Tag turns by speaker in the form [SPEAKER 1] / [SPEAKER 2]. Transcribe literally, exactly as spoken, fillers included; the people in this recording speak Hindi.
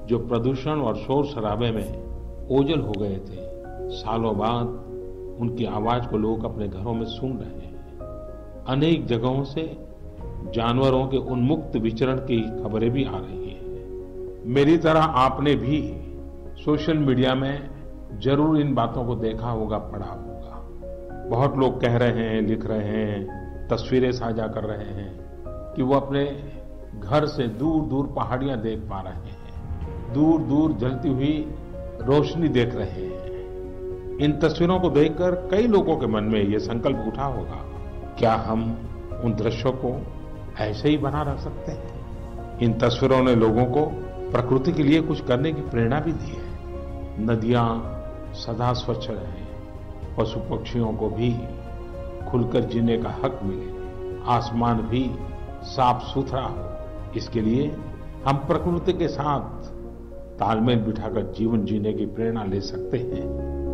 [SPEAKER 1] जो प्रदूषण और शोर शराबे में ओझल हो गए थे, सालों बाद उनकी आवाज को लोग अपने घरों में सुन रहे हैं। अनेक जगहों से जानवरों के उन्मुक्त विचरण की खबरें भी आ रही हैं। मेरी तरह आपने भी सोशल मीडिया में जरूर इन बातों को देखा होगा, पढ़ा होगा। बहुत लोग कह रहे हैं, लिख रहे हैं, तस्वीरें साझा कर रहे हैं कि वो अपने घर से दूर दूर पहाड़ियां देख पा रहे हैं, दूर दूर जलती हुई रोशनी देख रहे हैं। इन तस्वीरों को देखकर कई लोगों के मन में ये संकल्प उठा होगा, क्या हम उन दृश्यों को ऐसे ही बना रख सकते हैं? इन तस्वीरों ने लोगों को प्रकृति के लिए कुछ करने की प्रेरणा भी दी है। नदियां सदा स्वच्छ रहें, पशु पक्षियों को भी खुलकर जीने का हक मिले, आसमान भी साफ सुथरा हो, इसके लिए हम प्रकृति के साथ तालमेल बिठाकर जीवन जीने की प्रेरणा ले सकते हैं।